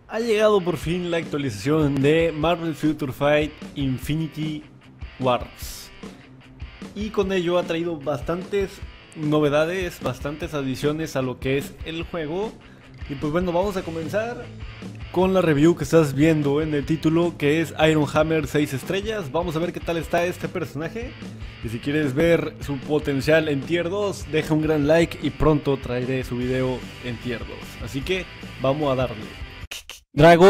Ha llegado por fin la actualización de Marvel Future Fight Infinity Wars. Y con ello ha traído bastantes novedades, bastantes adiciones a lo que es el juego. Y pues bueno, vamos a comenzar con la review que estás viendo en el título, que es Ironhammer 6 estrellas. Vamos a ver qué tal está este personaje. Y si quieres ver su potencial en tier 2, deja un gran like y pronto traeré su video en tier 2. Así que vamos a darle. Drago.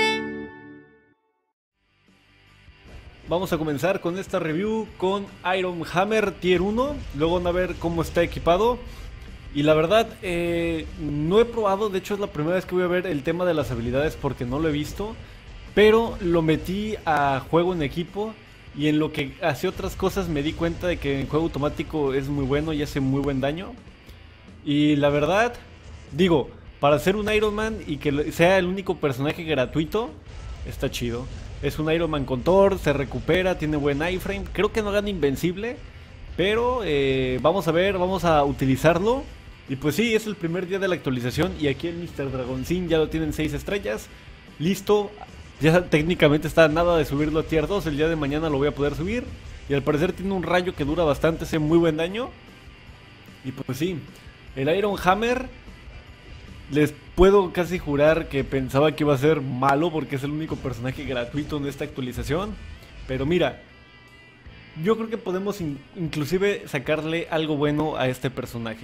Vamos a comenzar con esta review con Ironhammer tier 1. Luego van a ver cómo está equipado. Y la verdad, no he probado, de hecho es la primera vez que voy a ver el tema de las habilidades porque no lo he visto. Pero lo metí a juego en equipo y en lo que hacía otras cosas me di cuenta de que en juego automático es muy bueno y hace muy buen daño. Y la verdad, digo, para ser un Iron Man y que sea el único personaje gratuito, está chido. Es un Iron Man con Thor, se recupera, tiene buen iframe. Creo que no gana invencible, pero vamos a ver, vamos a utilizarlo. Y pues sí, es el primer día de la actualización y aquí el Mr. Dragoncín ya lo tienen 6 estrellas. Listo, ya técnicamente está nada de subirlo a tier 2, el día de mañana lo voy a poder subir. Y al parecer tiene un rayo que dura bastante, hace muy buen daño. Y pues sí, el Ironhammer, les puedo casi jurar que pensaba que iba a ser malo porque es el único personaje gratuito en esta actualización. Pero mira, yo creo que podemos inclusive sacarle algo bueno a este personaje.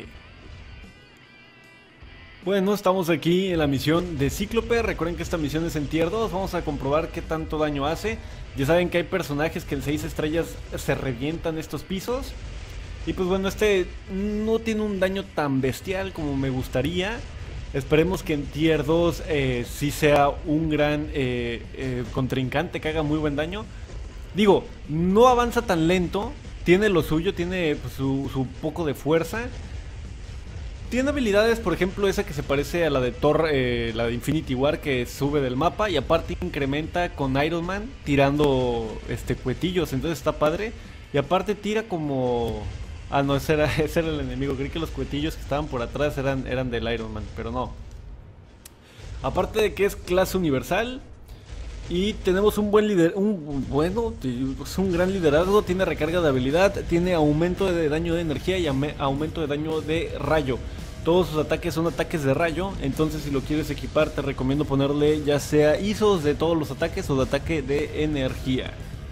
Bueno, estamos aquí en la misión de Cíclope. Recuerden que esta misión es en tier 2. Vamos a comprobar qué tanto daño hace. Ya saben que hay personajes que en 6 estrellas se revientan estos pisos. Y pues bueno, este no tiene un daño tan bestial como me gustaría. Esperemos que en tier 2 sí sea un gran contrincante que haga muy buen daño. Digo, no avanza tan lento. Tiene lo suyo, tiene pues, su poco de fuerza. Tiene habilidades, por ejemplo, esa que se parece a la de Thor, la de Infinity War, que sube del mapa y aparte incrementa con Iron Man tirando cuetillos, entonces está padre. Y aparte tira como... Ah, no, ese era el enemigo, creí que los cuetillos que estaban por atrás eran del Iron Man, pero no. Aparte de que es clase universal y tenemos un buen líder, es un gran liderazgo, tiene recarga de habilidad, tiene aumento de daño de energía y aumento de daño de rayo. Todos sus ataques son ataques de rayo, entonces si lo quieres equipar te recomiendo ponerle ya sea ISOs de todos los ataques o de ataque de energía.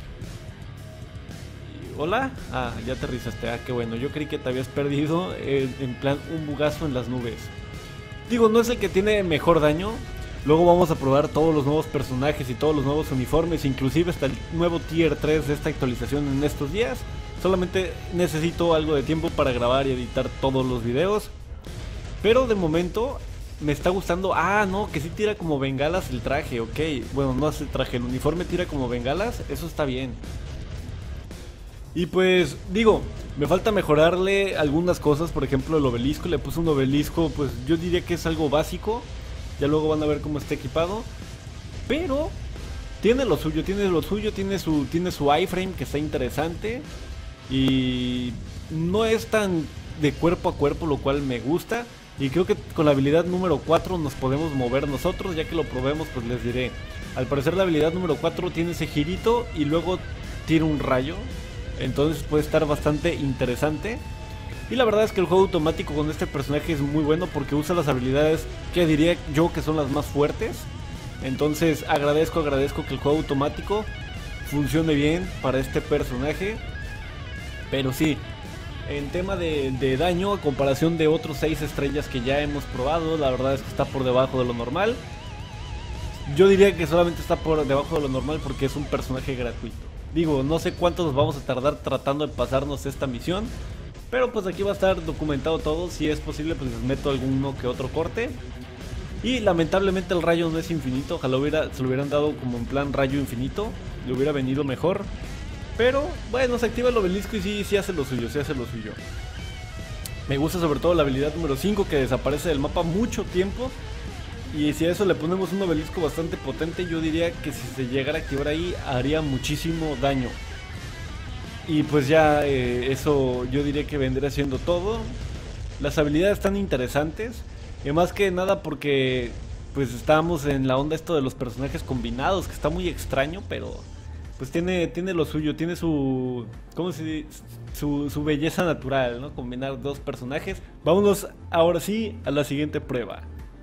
¿Hola? Ah, ya aterrizaste, qué bueno, yo creí que te habías perdido en plan un bugazo en las nubes. Digo, no es el que tiene mejor daño. Luego vamos a probar todos los nuevos personajes y todos los nuevos uniformes, inclusive hasta el nuevo tier 3 de esta actualización en estos días. Solamente necesito algo de tiempo para grabar y editar todos los videos. Pero de momento me está gustando. Ah, no, que sí tira como bengalas el traje, ok. Bueno, no hace el traje, el uniforme tira como bengalas, eso está bien. Y pues, digo, me falta mejorarle algunas cosas, por ejemplo el obelisco, le puse un obelisco, pues yo diría que es algo básico. Ya luego van a ver cómo está equipado. Pero tiene lo suyo, tiene su iframe que está interesante. Y no es tan de cuerpo a cuerpo, lo cual me gusta. Y creo que con la habilidad número 4 nos podemos mover nosotros, ya que lo probemos pues les diré. Al parecer la habilidad número 4 tiene ese girito y luego tira un rayo. Entonces puede estar bastante interesante. Y la verdad es que el juego automático con este personaje es muy bueno porque usa las habilidades que diría yo que son las más fuertes. Entonces agradezco que el juego automático funcione bien para este personaje. Pero sí, en tema de daño, a comparación de otros 6 estrellas que ya hemos probado, la verdad es que está por debajo de lo normal. Yo diría que solamente está por debajo de lo normal porque es un personaje gratuito. Digo, no sé cuánto nos vamos a tardar tratando de pasarnos esta misión, pero pues aquí va a estar documentado todo. Si es posible pues les meto alguno que otro corte. Y lamentablemente el rayo no es infinito. Ojalá se lo hubieran dado como en plan rayo infinito, le hubiera venido mejor. Pero bueno, se activa el obelisco y sí hace lo suyo, Me gusta sobre todo la habilidad número 5 que desaparece del mapa mucho tiempo. Y si a eso le ponemos un obelisco bastante potente, yo diría que si se llegara a activar ahí haría muchísimo daño. Y pues ya eso yo diría que vendría siendo todo. Las habilidades están interesantes. Más que nada porque pues estábamos en la onda esto de los personajes combinados, que está muy extraño, pero pues tiene lo suyo, tiene su, ¿cómo se dice? Su belleza natural, ¿no? Combinar dos personajes. Vámonos ahora sí a la siguiente prueba.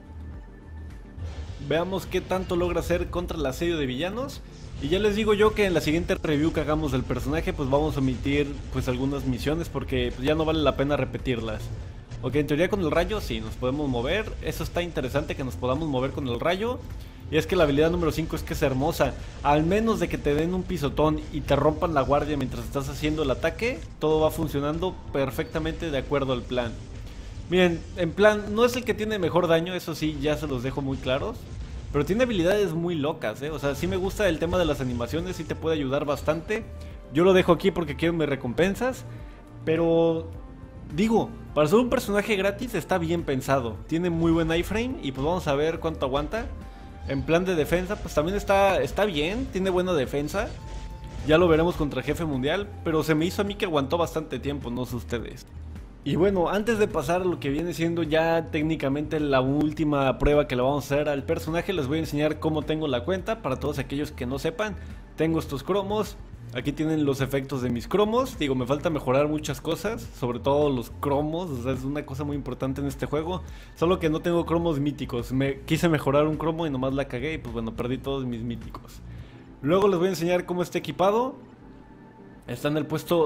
Veamos qué tanto logra hacer contra el asedio de villanos. Y ya les digo yo que en la siguiente review que hagamos del personaje, pues vamos a omitir pues algunas misiones, porque pues, ya no vale la pena repetirlas. Ok, en teoría con el rayo sí, nos podemos mover. Eso está interesante, que nos podamos mover con el rayo. Y es que la habilidad número 5 es que es hermosa. Al menos de que te den un pisotón y te rompan la guardia mientras estás haciendo el ataque, todo va funcionando perfectamente de acuerdo al plan. Miren, en plan, no es el que tiene mejor daño, eso sí, ya se los dejo muy claros. Pero tiene habilidades muy locas, o sea, sí me gusta el tema de las animaciones, sí te puede ayudar bastante. Yo lo dejo aquí porque quiero mis recompensas. Pero, digo, para ser un personaje gratis está bien pensado. Tiene muy buen iframe y pues vamos a ver cuánto aguanta. En plan de defensa, pues también está bien, tiene buena defensa. Ya lo veremos contra el jefe mundial, pero se me hizo a mí que aguantó bastante tiempo, no sé ustedes. Y bueno, antes de pasar a lo que viene siendo ya técnicamente la última prueba que le vamos a hacer al personaje, les voy a enseñar cómo tengo la cuenta. Para todos aquellos que no sepan, tengo estos cromos. Aquí tienen los efectos de mis cromos. Digo, me falta mejorar muchas cosas, sobre todo los cromos, o sea, es una cosa muy importante en este juego. Solo que no tengo cromos míticos, quise mejorar un cromo y nomás la cagué y pues bueno, perdí todos mis míticos. Luego les voy a enseñar cómo está equipado. Está en el puesto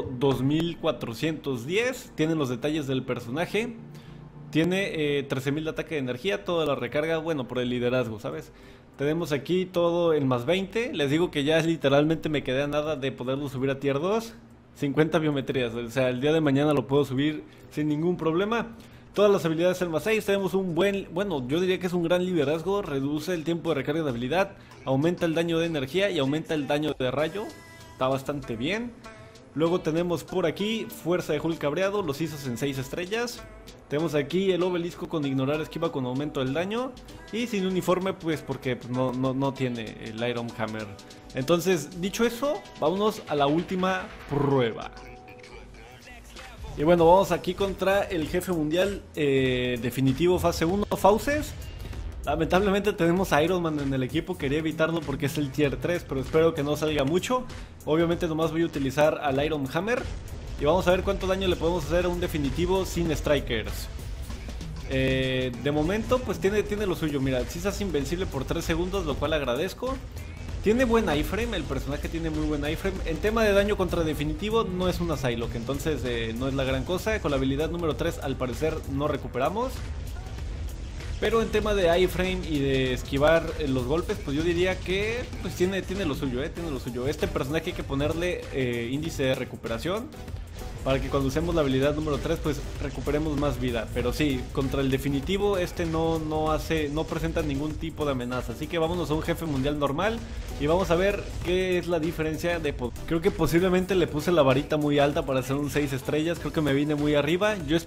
2410, tienen los detalles del personaje. Tiene 13.000 de ataque de energía, toda la recarga, bueno, por el liderazgo, ¿sabes? Tenemos aquí todo en más 20. Les digo que ya literalmente me quedé a nada de poderlo subir a tier 2. 50 biometrías, o sea, el día de mañana lo puedo subir sin ningún problema. Todas las habilidades en más 6. Tenemos un buen, bueno, yo diría que es un gran liderazgo. Reduce el tiempo de recarga de habilidad, aumenta el daño de energía y aumenta el daño de rayo. Está bastante bien. Luego tenemos por aquí fuerza de Hulk cabreado, los ISOs en 6 estrellas. Tenemos aquí el obelisco con ignorar esquiva con aumento del daño. Y sin uniforme pues porque pues, no tiene el Iron Hammer. Entonces, dicho eso, vámonos a la última prueba. Y bueno, vamos aquí contra el jefe mundial definitivo fase 1, Fauces. Lamentablemente tenemos a Iron Man en el equipo, quería evitarlo porque es el tier 3, pero espero que no salga mucho. Obviamente nomás voy a utilizar al Iron Hammer. Y vamos a ver cuánto daño le podemos hacer a un definitivo sin strikers. De momento pues tiene lo suyo, mira, si se hace invencible por 3 segundos, lo cual agradezco. Tiene buen iframe, el personaje tiene muy buen iframe. En tema de daño contra definitivo no es una Psylocke, entonces no es la gran cosa. Con la habilidad número 3 al parecer no recuperamos. Pero en tema de iframe y de esquivar los golpes, pues yo diría que pues tiene lo suyo, tiene lo suyo. Este personaje hay que ponerle índice de recuperación para que cuando usemos la habilidad número 3 pues recuperemos más vida. Pero sí, contra el definitivo no presenta ningún tipo de amenaza. Así que vámonos a un jefe mundial normal y vamos a ver qué es la diferencia de poder. Creo que posiblemente le puse la varita muy alta para hacer un 6 estrellas, creo que me vine muy arriba. Yo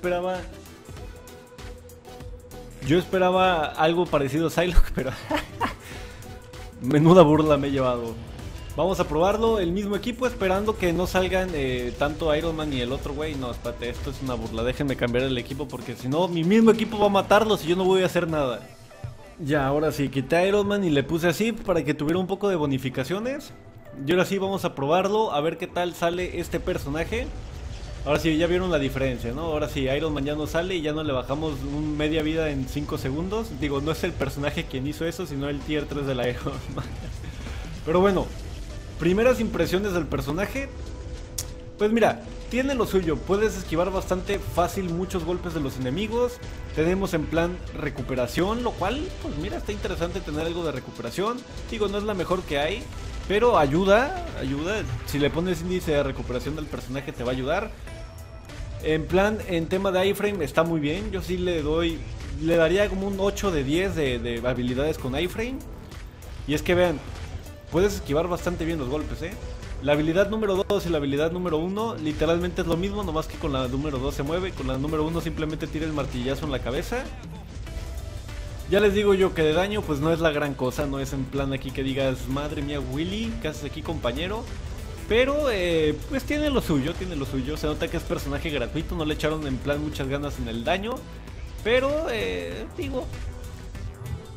esperaba algo parecido a Psylocke, pero menuda burla me he llevado. Vamos a probarlo, el mismo equipo, esperando que no salgan tanto Iron Man y el otro güey. No, espérate, esto es una burla, déjenme cambiar el equipo porque si no, mi mismo equipo va a matarlos y yo no voy a hacer nada. Ya, ahora sí, quité a Iron Man y le puse así para que tuviera un poco de bonificaciones. Y ahora sí, vamos a probarlo, a ver qué tal sale este personaje. Ahora sí, ya vieron la diferencia, ¿no? Ahora sí, Iron Man ya no sale y ya no le bajamos media vida en 5 segundos. Digo, no es el personaje quien hizo eso, sino el tier 3 del Iron Man. Pero bueno, primeras impresiones del personaje. Pues mira, tiene lo suyo, puedes esquivar bastante fácil muchos golpes de los enemigos. Tenemos en plan recuperación, lo cual, pues mira, está interesante tener algo de recuperación. Digo, no es la mejor que hay, pero ayuda. Si le pones índice de recuperación del personaje te va a ayudar. En plan, en tema de iframe está muy bien. Yo sí le daría como un 8 de 10 de habilidades con iframe. Y es que vean, puedes esquivar bastante bien los golpes, La habilidad número 2 y la habilidad número 1 literalmente es lo mismo, nomás que con la número 2 se mueve. Con la número 1 simplemente tira el martillazo en la cabeza. Ya les digo yo que de daño pues no es la gran cosa, no es en plan aquí que digas madre mía Willy, ¿qué haces aquí compañero? Pero pues tiene lo suyo, se nota que es personaje gratuito, no le echaron en plan muchas ganas en el daño. Pero digo,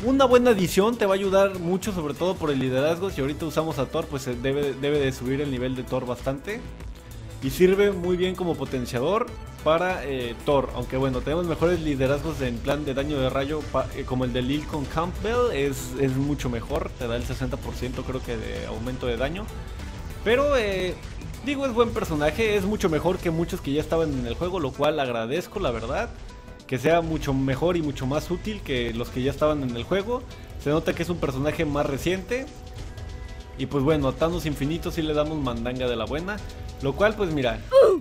Una buena adición, te va a ayudar mucho, sobre todo por el liderazgo. Si ahorita usamos a Thor, pues debe de subir el nivel de Thor bastante. Y sirve muy bien como potenciador para Thor. Aunque bueno, tenemos mejores liderazgos en plan de daño de rayo, como el de Lil con Campbell. Es mucho mejor, te da el 60% creo que de aumento de daño. Pero digo, es buen personaje, es mucho mejor que muchos que ya estaban en el juego, lo cual agradezco, la verdad. Que sea mucho mejor y mucho más útil que los que ya estaban en el juego. Se nota que es un personaje más reciente. Y pues bueno, a Thanos Infinito sí le damos mandanga de la buena. Lo cual pues mira...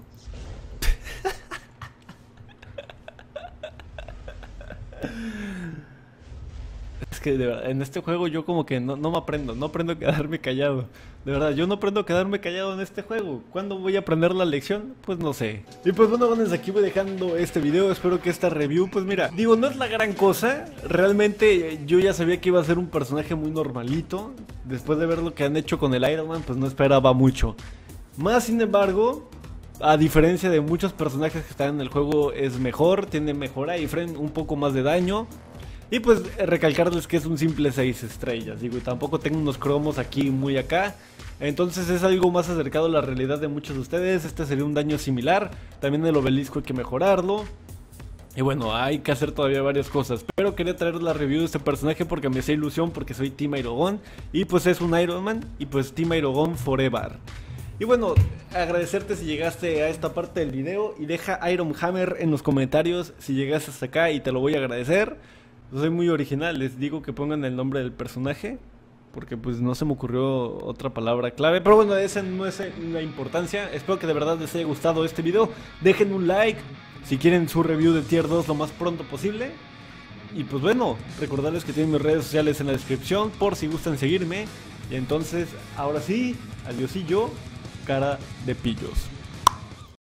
Es que de verdad, en este juego yo como que no me aprendo, no aprendo a quedarme callado. De verdad, yo no aprendo a quedarme callado en este juego. ¿Cuándo voy a aprender la lección? Pues no sé. Y pues bueno, desde aquí voy dejando este video. Espero que esta review, pues mira, digo, no es la gran cosa. Realmente yo ya sabía que iba a ser un personaje muy normalito. Después de ver lo que han hecho con el Iron Man, pues no esperaba mucho. Más sin embargo, a diferencia de muchos personajes que están en el juego, es mejor, tiene mejor iframe, un poco más de daño. Y pues recalcarles que es un simple 6 estrellas, digo, y tampoco tengo unos cromos aquí muy acá. Entonces es algo más acercado a la realidad de muchos de ustedes. Este sería un daño similar. También el obelisco hay que mejorarlo. Y bueno, hay que hacer todavía varias cosas. Pero quería traer la review de este personaje porque me hacía ilusión, porque soy Team Iron Man. Y pues es un Iron Man, y pues Team Iron Man forever. Y bueno, agradecerte si llegaste a esta parte del video. Y deja Iron Hammer en los comentarios si llegaste hasta acá, y te lo voy a agradecer. Soy muy original, les digo que pongan el nombre del personaje, porque pues no se me ocurrió otra palabra clave. Pero bueno, esa no es la importancia. Espero que de verdad les haya gustado este video. Dejen un like si quieren su review de Tier 2 lo más pronto posible. Y pues bueno, recordarles que tienen mis redes sociales en la descripción por si gustan seguirme. Y entonces, ahora sí, adiós y yo, cara de pillos.